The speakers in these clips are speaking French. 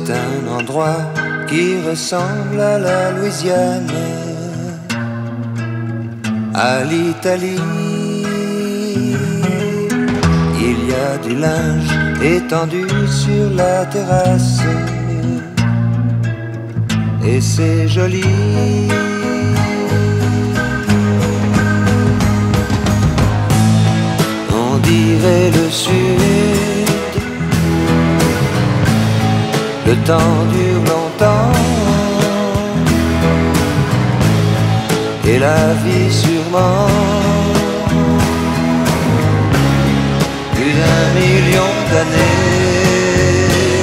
C'est un endroit qui ressemble à la Louisiane, à l'Italie. Il y a du linge étendu sur la terrasse, et c'est joli. On dirait le sud, le temps dure longtemps, et la vie sûrement plus d'1 million d'années.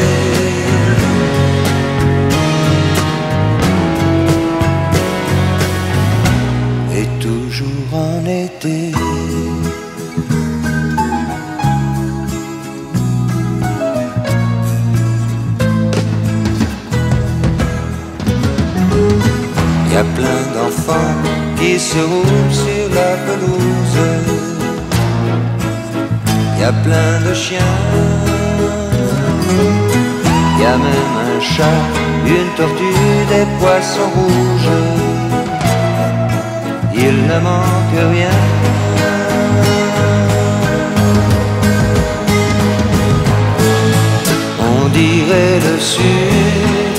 Et toujours en été. Y a plein d'enfants qui se roulent sur la pelouse. Y a plein de chiens. Y a même un chat, une tortue, des poissons rouges. Il ne manque rien. On dirait le sud,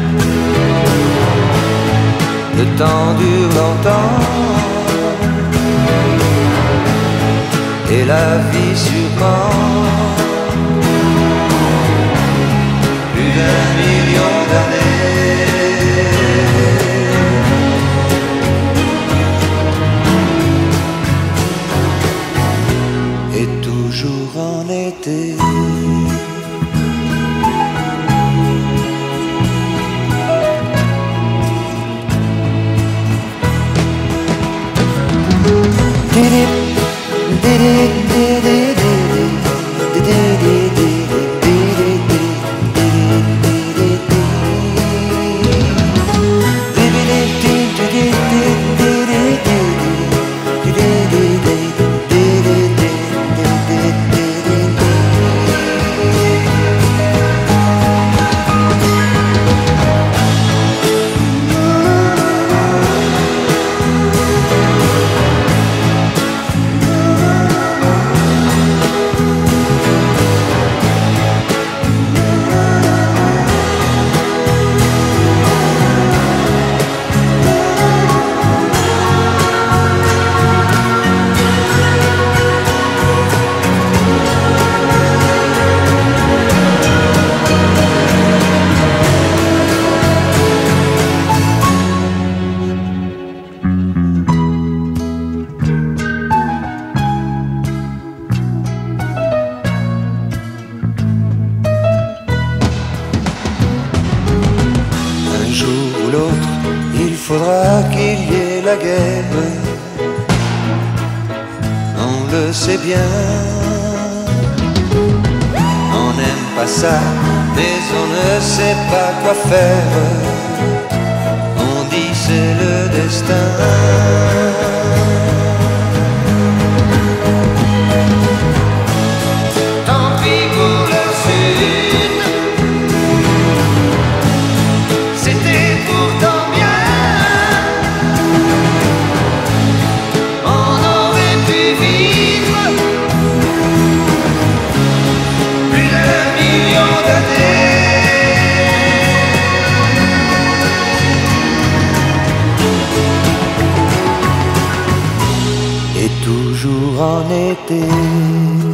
le temps dure longtemps, et la vie sûrement plus d'1 million d'années. Et toujours en été. Un jour ou l'autre, il faudra qu'il y ait la guerre. On le sait bien. On n'aime pas ça, mais on ne sait pas quoi faire. On dit c'est le destin. Tant pis pour le sud, c'était pourtant bien. On aurait pu vivre plus d'1 million d'années. Et toujours en été.